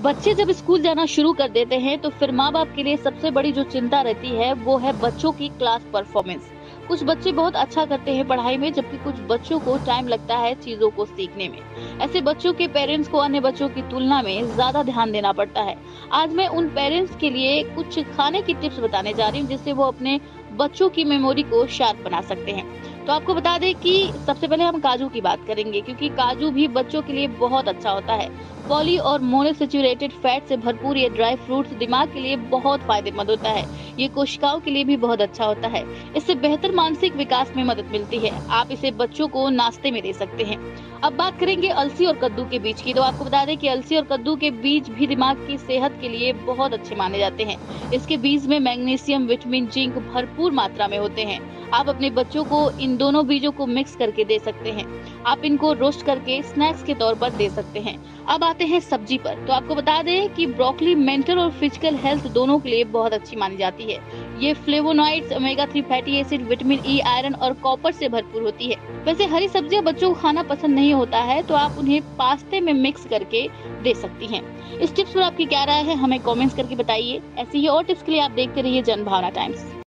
बच्चे जब स्कूल जाना शुरू कर देते हैं तो फिर माँ बाप के लिए सबसे बड़ी जो चिंता रहती है वो है बच्चों की क्लास परफॉर्मेंस। कुछ बच्चे बहुत अच्छा करते हैं पढ़ाई में, जबकि कुछ बच्चों को टाइम लगता है चीजों को सीखने में। ऐसे बच्चों के पेरेंट्स को अन्य बच्चों की तुलना में ज्यादा ध्यान देना पड़ता है। आज मैं उन पेरेंट्स के लिए कुछ खाने की टिप्स बताने जा रही हूँ जिससे वो अपने बच्चों की मेमोरी को शार्प बना सकते हैं। तो आपको बता दें कि सबसे पहले हम काजू की बात करेंगे, क्योंकि काजू भी बच्चों के लिए बहुत अच्छा होता है। पॉली और मोनोसैचुरेटेड फैट से भरपूर ये ड्राई फ्रूट्स दिमाग के लिए बहुत फायदेमंद होता है। ये कोशिकाओं के लिए भी बहुत अच्छा होता है। इससे बेहतर मानसिक विकास में मदद मिलती है। आप इसे बच्चों को नाश्ते में दे सकते हैं। अब बात करेंगे अलसी और कद्दू के बीज की। तो आपको बता दें कि अलसी और कद्दू के बीज भी दिमाग की सेहत के लिए बहुत अच्छे माने जाते हैं। इसके बीज में मैग्नीशियम, विटामिन, जिंक भरपूर मात्रा में होते हैं। आप अपने बच्चों को इन दोनों बीजों को मिक्स करके दे सकते हैं। आप इनको रोस्ट करके स्नैक्स के तौर पर दे सकते हैं। अब आते हैं सब्जी पर। तो आपको बता दें कि ब्रोकली मेंटल और फिजिकल हेल्थ दोनों के लिए बहुत अच्छी मानी जाती है। ये flavonoids, omega 3 fatty acid, vitamin E, iron और कॉपर से भरपूर होती है। वैसे हरी सब्जियां बच्चों को खाना पसंद नहीं होता है, तो आप उन्हें पास्ते में मिक्स करके दे सकती हैं। इस टिप्स पर आपकी क्या राय है, हमें कमेंट्स करके बताइए। ऐसी ही और टिप्स के लिए आप देखते रहिए जनभावना टाइम्स।